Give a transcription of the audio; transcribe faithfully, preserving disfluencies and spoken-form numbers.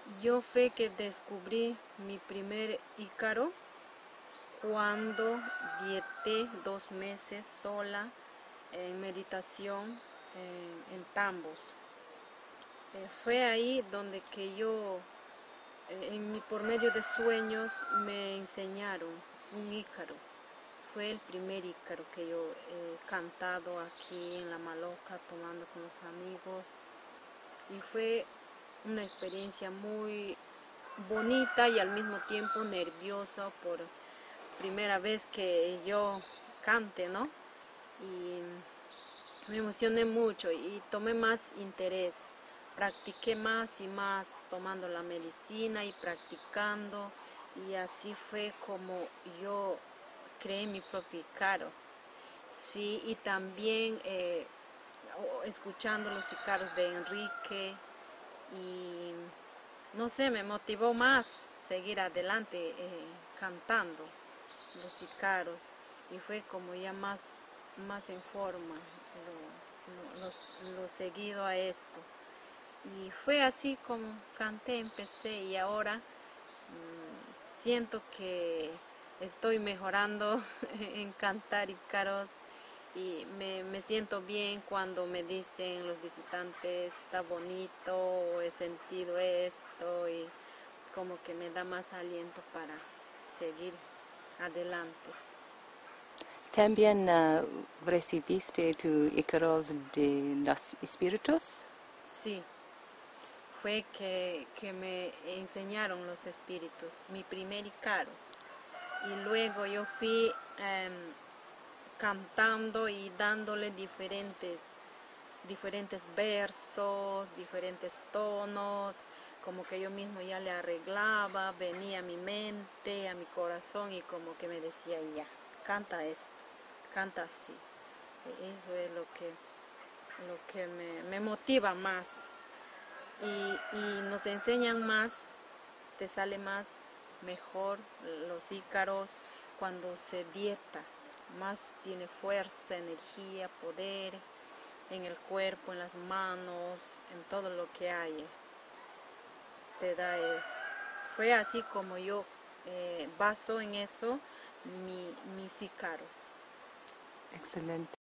Yo fue que descubrí mi primer ícaro cuando dieté dos meses sola en meditación en, en Tambos. Eh, fue ahí donde que yo, eh, en mi, por medio de sueños, me enseñaron un ícaro. Fue el primer ícaro que yo he cantado aquí en La Maloca, tomando con los amigos. Y fue una experiencia muy bonita y al mismo tiempo nerviosa por primera vez que yo cante, ¿no? Y me emocioné mucho y tomé más interés. Practiqué más y más tomando la medicina y practicando, y así fue como yo creé mi propio ícaro. Sí, y también eh, escuchando los ícaros de Enrique, y no sé, me motivó más seguir adelante eh, cantando los ícaros, y fue como ya más, más en forma lo, lo, lo, lo seguido a esto. Y fue así como canté, empecé, y ahora mmm, siento que estoy mejorando en cantar ícaros, y me, me siento bien cuando me dicen los visitantes, está bonito, o he sentido esto, y como que me da más aliento para seguir adelante. ¿También uh, recibiste tu ícaros de los espíritus? Sí, fue que, que me enseñaron los espíritus, mi primer ícaro. Y luego yo fui eh, cantando y dándole diferentes, diferentes versos, diferentes tonos, como que yo mismo ya le arreglaba, venía a mi mente, a mi corazón, y como que me decía, ya, canta esto, canta así. Eso es lo que, lo que me, me motiva más. Y, y nos enseñan más, te sale más mejor los ícaros cuando se dieta, más tiene fuerza, energía, poder en el cuerpo, en las manos, en todo lo que hay. Te da, eh, fue así como yo eh, baso en eso mi, mis ícaros. Excelente.